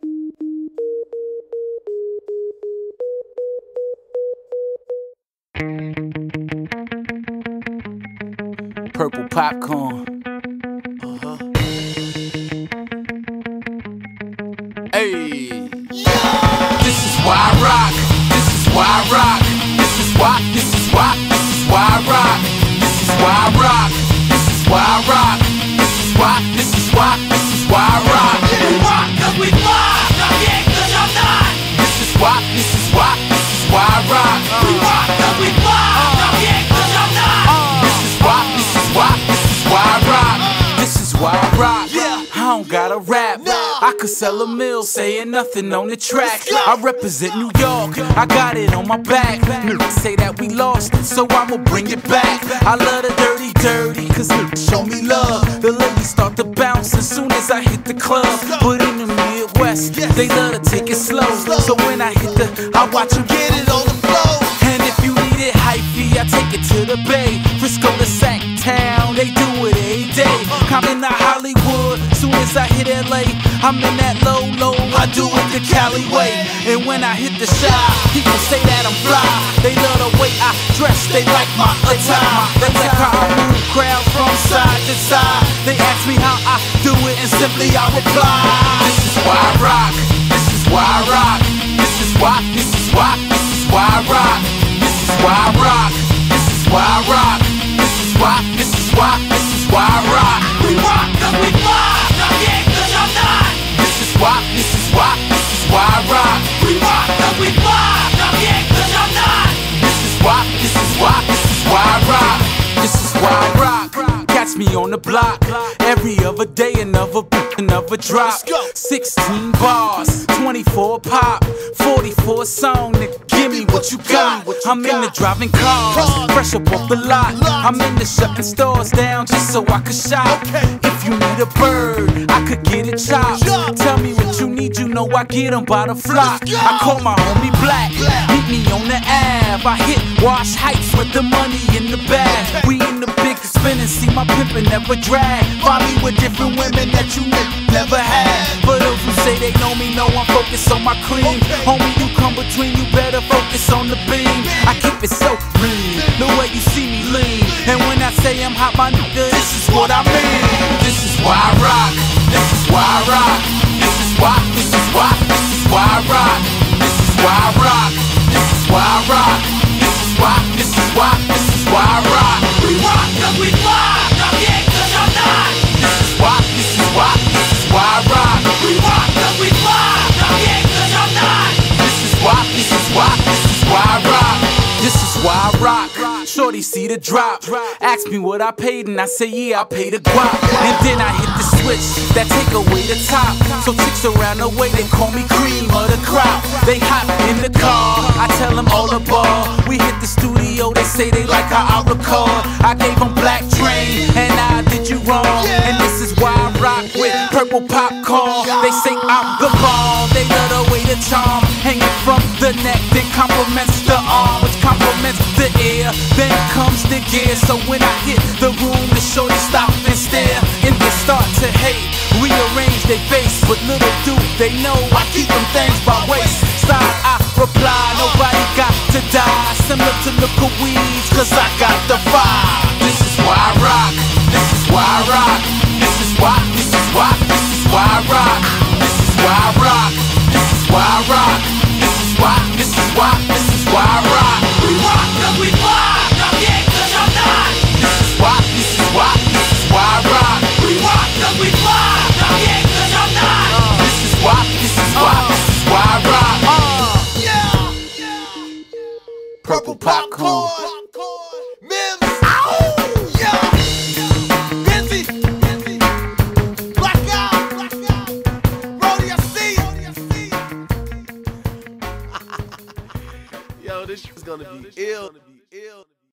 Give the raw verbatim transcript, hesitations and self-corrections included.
Purple popcorn. Uh-huh. Hey. This is why I rock. This is why I rock. This is why. This is why. This is why I rock. This is why I rock. This is why I rock. This is why. This is why. This is why I rock. We rock 'cause we fly. Not yet 'cause I'm not. This is why. This is why. This is why I rock. We rock 'cause we fly. Not yet 'cause I'm not. This is why. This is why. This is why I rock. This is why I rock. Yeah. I don't gotta rap. Nah. I could sell a mill saying nothing on the track. I represent New York, I got it on my back. Niggas say that we lost it, so I'ma bring it back. I love the dirty, dirty, cause niggas show me love. The ladies start to bounce as soon as I hit the club. But in the Midwest, they love to take it slow. So when I hit the, I watch them Get it on the floor. and if you need it hypey, I take it to the Bay. Frisco to Sac Town, they do it every day. Coming to Hollywood, soon as I hit L A, I'm in that low, low, I do it the Cali way. And when I hit the shop, people say that I'm fly. They love the way I dress, they like my attire. They like how I move crowds from side to side. They ask me how I do it and simply I reply. This is why I rock, this is why I rock. This is why, this is why, this is why I rock. This is why I rock, this is why I rock. This is why, this is why, this is why I rock. We rock 'cause we fly. Not yet 'cause I'm not. This is why, this is why, this is why I rock. We rock 'cause we fly. Not yet 'cause I'm not. This is why, this is why, this is why I rock. This is why I rock. Catch me on the block every other day, another another drop. Sixteen bars, twenty-four pop, forty-four song. Nigga, give me what you got. I'm in the driving cars, fresh up off the lot. I'm in the shutting stores down just so I could shop. If you need a bird, I could get it chopped. Tell me what you need, you know I get 'em by the flock. I call my homie Black, meet me on the Ave. I hit Wash Heights with the money in the bag. We in the big spinning, see my pimpin' never drag. Find me with different women that you never had. For those who say they know me, know I'm focused on my cream. Homie, you come between, you better focus on the beam. I keep it so clean, the way you see me lean. And when I say I'm hot, my nigga, this is what I mean. This is why I rock, this is why I rock. This is why, this is why, this is why I rock. This is why I rock, this is why I rock. This is why, this is why, this is why I rock. We rock 'cause we fly. Not yet 'cause I'm not. This is why, this is why, this is why I rock. We rock 'cause we fly. Not yet 'cause I'm not. This is why, this is why, this is why I rock. This is why I rock. Shorty see the drop, ask me what I paid and I say yeah, I paid a guap. And then I hit the switch that take away the top. So chicks around the way they call me cream of the crop. They hop in the car, I tell them all aboard. We hit the studio, they say they like how I record. I gave them Black Train and I did you wrong. And this is why I rock with purple popcorn. They say I'm the bomb, they love the way the charm hanging from the neck, then compliments the arm, which compliments the ear. Then comes the gear, so when I hit the room, the shorty stop and stare, and they start to hate, rearrange their face. But little do they know I keep them things by waist. Side I reply, nobody got to die. Similar to Local Weeds, cause I got the fire. This is why I rock, this is why I rock. This is why, this is why, this is why I rock. This is why I rock, this is why I rock. This is why, this is why, this is why I rock. We rock 'cause we fly. Not yet 'cause I'm not. This is why, this is why, this is why I rock. We rock 'cause we fly. Not yet 'cause I'm not. This is why, this is why, this is why I rock. Yeah. Purple popcorn. Mims. Yeah. Busy. Black out. Brody, I see. Yo, this is gonna be ill.